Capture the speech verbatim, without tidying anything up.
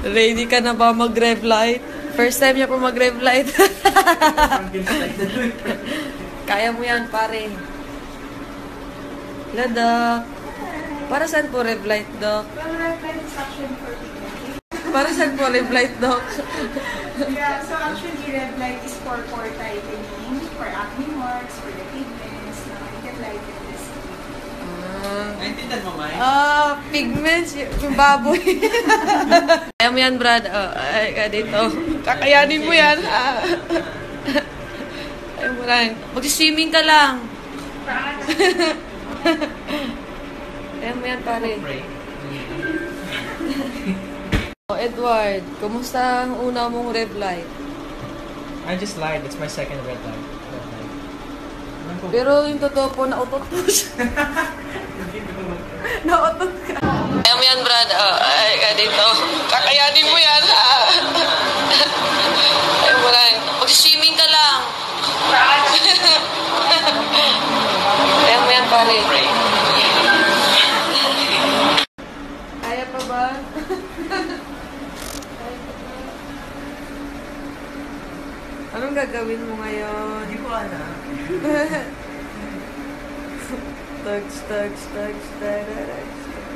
Ready ka na ba mag-rev light? First time niya po mag-rev light. Kaya mo yan, pare. Lada. Para saan po rev light, Doc? Well, rev light is actually for pigmentation. Para saan po rev light, Doc? Yeah, so actually rev light is for pore tightening, for acne marks, for the pigments, na you can lighten the skin. Ah, Naintindihan mo, Mike? ah pigments, yung baboy. Kaya mo yan, Brad. Oh, ay, ay, dito. Kakayanin mo yan. Ah. Ayaw mo lang. Mag-swimming ka lang. Ayaw mo yan, pare. Oh, Edward, kumusta ang una mong rev light? I just lied. It's my second red light. Red light. Pero yung totoo po, nautot po siya. Nautot ka. Ayaw mo yan, Brad. Oh, ay, ay, dito. Kakayanin mo yan. Ah. Ayaw mo lang. Mag-swimming ka lang. Ayaw mo yan, pare. Kaya pa ba? Anong gagawin mo ngayon? Hindi ko alam. Tugs, tugs, tugs, tugs, tugs.